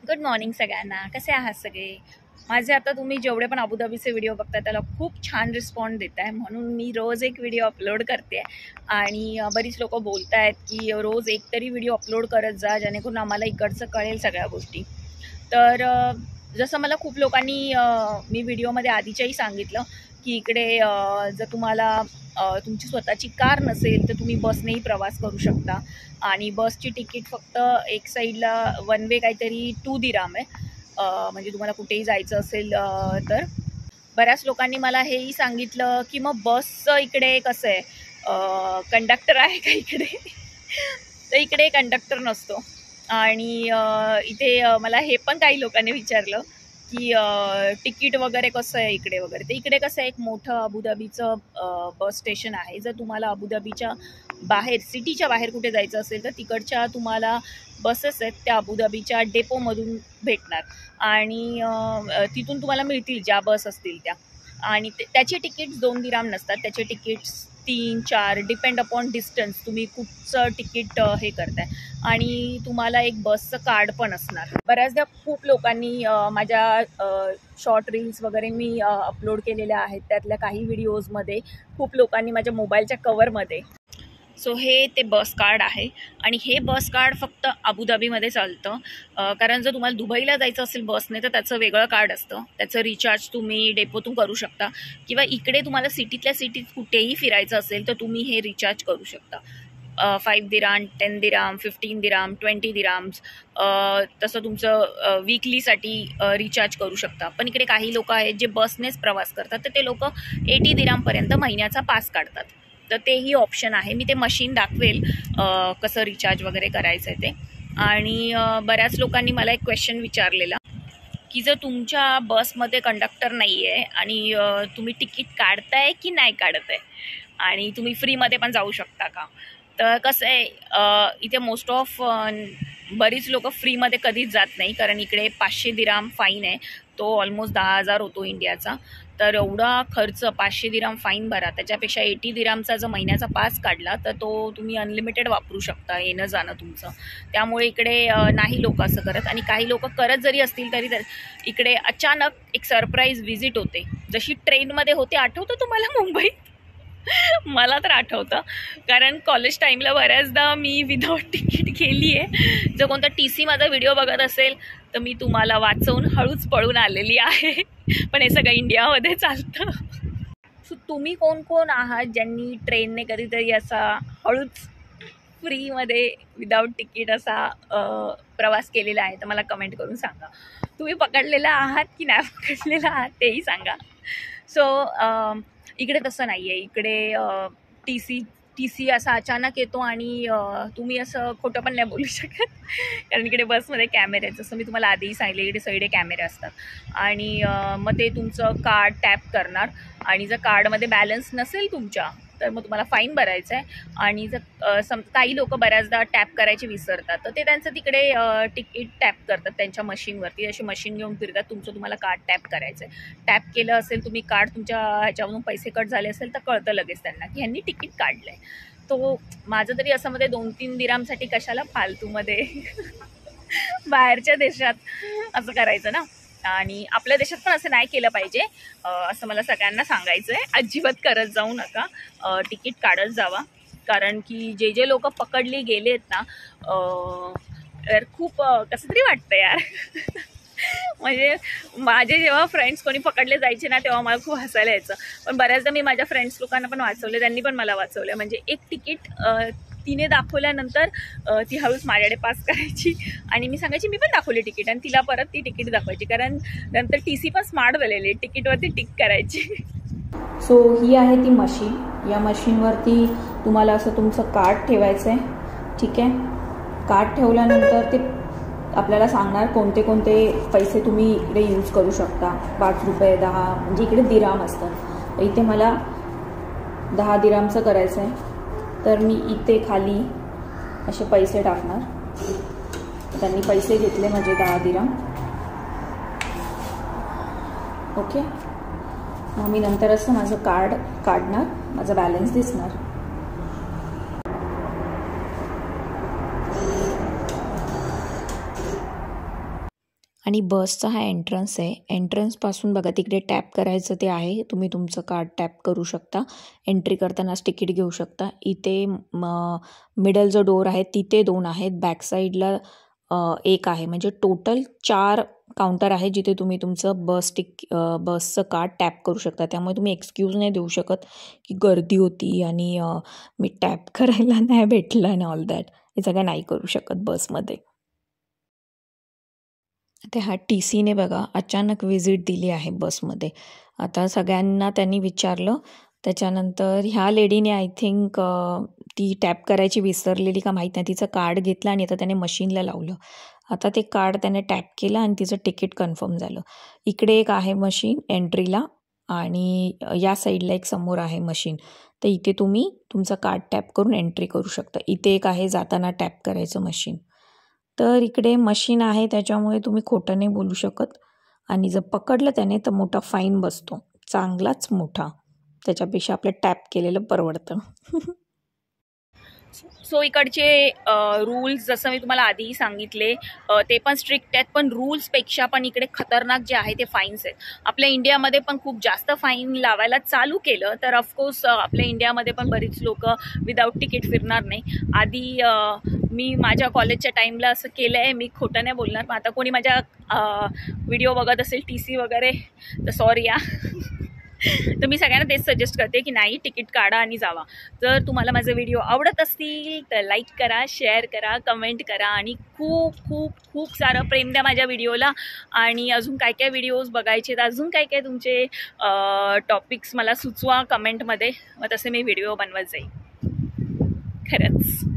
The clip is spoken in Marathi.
गुड मॉर्निंग सगळ्यांना. कसे आहात सगळे? माझे आता तुम्ही जेवढे पण अबुधाबीचे व्हिडिओ बघता त्याला खूप छान रिस्पॉन्स देत आहे, म्हणून मी रोज एक व्हिडिओ अपलोड करते. आणि बरीच लोक बोलत आहेत की रोज एक तरी व्हिडिओ अपलोड करत जा, जेणेकरून आम्हाला इकडचं कळेल सगळ्या गोष्टी. तर जसं मला खूप लोकांनी मी व्हिडिओमध्ये आधीच्याही सांगितलं की इकडे जर तुम्हाला तुमची स्वतःची कार नसेल तर तुम्ही बसनेही प्रवास करू शकता. आणि बसची तिकीट फक्त एक साईडला वन वे काहीतरी 2 दिराम आहे. म्हणजे तुम्हाला कुठेही जायचं असेल तर. बऱ्याच लोकांनी मला हेही सांगितलं की मग बसचं इकडे कसं आहे, कंडक्टर आहे का इकडे? तर इकडे कंडक्टर नसतो. आणि इथे मला हे पण काही लोकांनी विचारलं की तिकीट वगैरे कसं आहे इकडे वगैरे. तर इकडे कसं आहे, एक मोठं अबुधाबीचं बस स्टेशन आहे. जर तुम्हाला अबुधाबीच्या बाहेर, सिटीच्या बाहेर कुठे जायचं असेल तर तिकडच्या तुम्हाला बसेस आहेत त्या अबुधाबीच्या डेपोमधून भेटणार. आणि तिथून तुम्हाला मिळतील ज्या बस असतील त्या. आणि त्याचे तिकीट्स 2 दिराम नसतात, त्याचे तिकीट्स 3-4 डिपेंड अपॉन डिस्टन्स, तुम्ही कुठचं तिकीट हे करताय. आणि तुम्हाला एक बसचं कार्ड पण असणार. बऱ्याचदा खूप लोकांनी माझ्या शॉर्ट रील्स वगैरे मी अपलोड केलेल्या आहेत, त्यातल्या काही व्हिडिओजमध्ये खूप लोकांनी माझ्या मोबाईलच्या कवरमध्ये. सो हे ते बस कार्ड आहे. आणि हे बस कार्ड फक्त अबुधाबीमध्ये चालतं. कारण जर तुम्हाला दुबईला जायचं असेल बसने तर त्याचं वेगळं कार्ड असतं. त्याचं रिचार्ज तुम्ही डेपोतून करू शकता, किंवा इकडे तुम्हाला सिटीतल्या सिटीत कुठेही फिरायचं असेल तर तुम्ही हे रिचार्ज करू शकता. 5 दिराम, 10 दिराम, 15 दिराम, 20 दिराम्स. तसं तुमचं वीकलीसाठी रिचार्ज करू शकता. पण इकडे काही लोक आहेत जे बसनेच प्रवास करतात, तर ते लोक 80 दिरामपर्यंत महिन्याचा पास काढतात. तर तेही ऑप्शन आहे. मी ते मशीन दाखवेल कसं रिचार्ज वगैरे करायचं आहे ते. आणि बऱ्याच लोकांनी मला एक क्वेश्चन विचारलेला की जर तुमच्या बसमध्ये कंडक्टर नाही आहे आणि तुम्ही तिकीट काढताय की नाही काढत आहे, आणि तुम्ही फ्रीमध्ये पण जाऊ शकता का? तर कसं आहे, इथे मोस्ट ऑफ बरीच लोक फ्रीमध्ये कधीच जात नाही, कारण इकडे 500 दिराम फाईन आहे. तो ऑलमोस्ट 10,000 होतो इंडियाचा. तर एवढा खर्च, 500 दिराम फाईन भरा, त्याच्यापेक्षा 80 दिरामचा जर महिन्याचा पास काढला तर तो तुम्ही अनलिमिटेड वापरू शकता, येणं जाणं तुमचं. त्यामुळे इकडे नाही लोक असं करत. आणि काही लोक करत जरी असतील तरी इकडे अचानक एक सरप्राईज व्हिजिट होते, जशी ट्रेनमध्ये होते. आठवतं तुम्हाला मुंबईत? मला तर आठवतं, कारण कॉलेज टाईमला बऱ्याचदा मी विदाऊट तिकीट गेली आहे. जर कोणता TC माझा व्हिडिओ बघत असेल तर मी तुम्हाला वाचवून हळूच पळून आलेली आहे. पण हे सगळं इंडियामध्ये चालतं. सो तुम्ही कोण कोण आहात ज्यांनी ट्रेनने कधीतरी असा हळूच फ्रीमध्ये विदाऊट तिकीट असा प्रवास केलेला आहे, तर मला कमेंट करून सांगा. तुम्ही पकडलेला आहात की नाही पकडलेला आहात तेही सांगा. सो इकडे तसं नाही आहे. इकडे TC असा अचानक येतो आणि तुम्ही असं खोटं पण नाही बोलू शकत, कारण इकडे बसमध्ये कॅमेरे आहेत. जसं मी तुम्हाला आधीही सांगितले, इकडे सगळे कॅमेरे असतात. आणि मग ते तुमचं कार्ड टॅप करणार. आणि जर कार्डमध्ये बॅलन्स नसेल तुमच्या तर मग तुम्हाला फाईन भरायचं आहे. आणि जर काही लोक बऱ्याचदा टॅप करायचे विसरतात, तर ते त्यांचं तिकडे तिकीट टॅप करतात त्यांच्या मशीनवरती. अशी मशीन घेऊन फिरतात, तुम्हाला कार्ड टॅप करायचं आहे. टॅप केलं असेल तुम्ही कार्ड, तुमच्या ह्याच्यामधून पैसे कट झाले असेल तर कळतं लगेच त्यांना की ह्यांनी तिकीट काढलं आहे. तो माझं तरी असं मध्ये 2-3 दिरामसाठी कशाला फालतूमध्ये बाहेरच्या देशात असं करायचं ना. आणि आपल्या देशात पण असं नाही केलं पाहिजे, असं मला सगळ्यांना सांगायचं आहे. अजिबात करत जाऊ नका, तिकीट काढत जावा. कारण की जे लोक पकडली गेलेत ना, तर खूप कसं तरी वाटतं यार. म्हणजे माझे जेव्हा फ्रेंड्स कोणी पकडले जायचे ना, तेव्हा मला खूप हसायला यायचं. पण बऱ्याचदा मी माझ्या फ्रेंड्स लोकांना पण वाचवले, त्यांनी पण मला वाचवलं. म्हणजे एक तिकीट तिने दाखवल्यानंतर ती हळूच माझ्याकडे पास करायची आणि मी सांगायची मी पण दाखवली तिकीट, आणि तिला परत ती तिकीट दाखवायची, कारण नंतर TC पण स्मार्ट झालेली, तिकीटवरती टिक करायची. सो ही आहे ती मशीन. या मशीनवरती तुम्हाला असं तुमचं कार्ड ठेवायचं आहे. ठीक आहे, कार्ड ठेवल्यानंतर ते आपल्याला सांगणार कोणते कोणते पैसे तुम्ही इकडे यूज करू शकता. 5 रुपये, 10, म्हणजे इकडे दिराम असतं. तर इथे मला 10 दिरामचं करायचं आहे, तर मी इथे खाली असे पैसे टाकणार. त्यांनी पैसे घेतले म्हणजे 10 दिराम. ओके, मग मी नंतर असं माझं कार्ड काढणार, माझा बॅलन्स दिसणार. आणि बसचा हा एंट्रन्स आहे. एंट्रन्सपासून बघा तिकडे टॅप करायचं ते आहे. तुम्ही तुमचं कार्ड टॅप करू शकता. एंट्री करतानाच तिकीट घेऊ शकता. इथे मिडल जो डोर आहे तिथे 2 आहेत. बॅक साईडला 1 आहे. म्हणजे टोटल 4 काउंटर आहे जिथे तुम्ही तुमचं बसचं कार्ड टॅप करू शकता. त्यामुळे तुम्ही एक्सक्यूज नाही देऊ शकत की गर्दी होती आणि मी टॅप करायला नाही भेटलं आणि ऑल दॅट. हे सगळं नाही करू शकत बसमध्ये. ते हा TCने बघा अचानक व्हिजिट दिली आहे बसमध्ये. आता सगळ्यांना त्यांनी विचारलं. त्याच्यानंतर ह्या लेडीने आय थिंक ती टॅप करायची विसरलेली का माहीत नाही. तिचं कार्ड घेतलं आणि आता त्याने मशीनला लावलं. आता ते कार्ड त्याने टॅप केलं आणि तिचं तिकीट कन्फर्म झालं. इकडे एक आहे मशीन एंट्रीला आणि या साईडला एक समोर आहे मशीन. तर इथे तुम्ही तुमचं कार्ड टॅप करून एंट्री करू शकता. इथे एक आहे जाताना टॅप करायचं मशीन. तर इकडे मशीन आहे त्याच्यामुळे तुम्ही खोटं नाही बोलू शकत आणि जर पकडलं त्याने तर मोठा फाईन बसतो. चांगलाच मोठा. त्याच्यापेक्षा आपलं टॅप केलेलं परवडतं. सो इकडचे रूल्स जसं मी तुम्हाला आधीही सांगितले ते पण स्ट्रिक्ट आहेत, पण रूल्सपेक्षा पण इकडे खतरनाक जे आहे ते फाईन्स आहेत. आपल्या इंडियामध्ये पण खूप जास्त फाईन लावायला चालू केलं तर ऑफकोर्स आपल्या इंडियामध्ये पण बरीच लोक विदाऊट तिकीट फिरणार नाही. आधी मी माझ्या कॉलेजच्या टाईमला असं केलं आहे, मी खोटं नाही बोलणार. पण आता कोणी माझ्या व्हिडिओ बघत असेल TC वगैरे तर सॉरी या. तर मी सगळ्यांना तेच सजेस्ट करते की नाही, तिकीट काढा आणि जावा. जर तुम्हाला माझे व्हिडिओ आवडत असतील तर लाईक करा, शेअर करा, कमेंट करा आणि खूप खूप खूप सारं प्रेम द्या माझ्या व्हिडिओला. आणि अजून काय काय व्हिडिओज बघायचे, अजून काय काय तुमचे टॉपिक्स मला सुचवा कमेंटमध्ये, मग तसे मी व्हिडिओ बनवत जाईल. खरंच